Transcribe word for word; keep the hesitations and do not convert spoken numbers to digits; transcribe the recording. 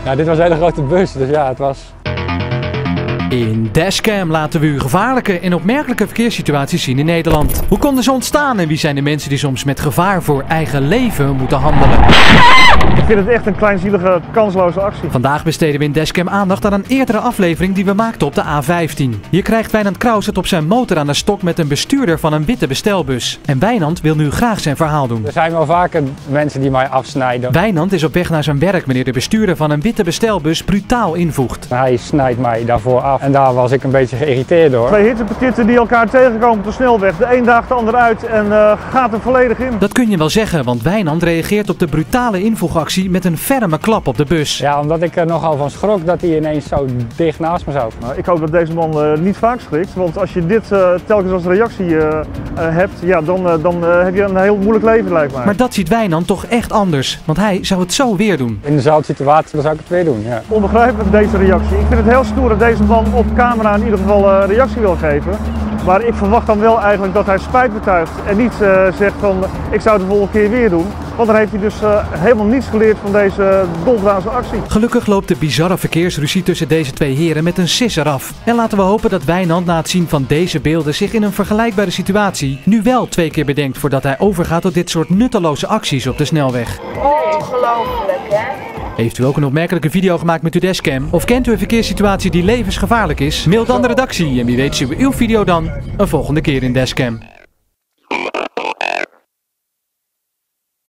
Ja, dit was een hele grote bus, dus ja, het was... In Dashcam laten we u gevaarlijke en opmerkelijke verkeerssituaties zien in Nederland. Hoe konden ze ontstaan en wie zijn de mensen die soms met gevaar voor eigen leven moeten handelen? Ik vind het echt een kleinzielige, kansloze actie. Vandaag besteden we in Dashcam aandacht aan een eerdere aflevering die we maakten op de A vijftien. Hier krijgt Wijnand Kraus het op zijn motor aan de stok met een bestuurder van een witte bestelbus. En Wijnand wil nu graag zijn verhaal doen. Er zijn wel vaker mensen die mij afsnijden. Wijnand is op weg naar zijn werk wanneer de bestuurder van een witte bestelbus brutaal invoegt. Hij snijdt mij daarvoor af en daar was ik een beetje geïrriteerd door. Twee hittenpetitten die elkaar tegenkomen op de snelweg. De een daagt de ander uit en uh, gaat er volledig in. Dat kun je wel zeggen, want Wijnand reageert op de brutale invoegactie met een ferme klap op de bus. Ja, omdat ik er nogal van schrok dat hij ineens zo dicht naast me zat. Nou, ik hoop dat deze man uh, niet vaak schrikt, want als je dit uh, telkens als reactie uh, uh, hebt, ja, dan, uh, dan uh, heb je een heel moeilijk leven, lijkt mij. Maar dat ziet Wijnand toch echt anders, want hij zou het zo weer doen. In dezelfde situatie dan zou ik het weer doen, ja. Onbegrijpelijk deze reactie. Ik vind het heel stoer dat deze man op camera in ieder geval uh, reactie wil geven. Maar ik verwacht dan wel eigenlijk dat hij spijt betuigt en niet uh, zegt van ik zou het de volgende keer weer doen. Want dan heeft hij dus uh, helemaal niets geleerd van deze doldwaze actie. Gelukkig loopt de bizarre verkeersruzie tussen deze twee heren met een sisser af. En laten we hopen dat Wijnand na het zien van deze beelden zich in een vergelijkbare situatie nu wel twee keer bedenkt voordat hij overgaat tot dit soort nutteloze acties op de snelweg. Ongelooflijk, hè? Heeft u ook een opmerkelijke video gemaakt met uw Dashcam? Of kent u een verkeerssituatie die levensgevaarlijk is? Mail dan de redactie en wie weet zien we uw video dan een volgende keer in Dashcam.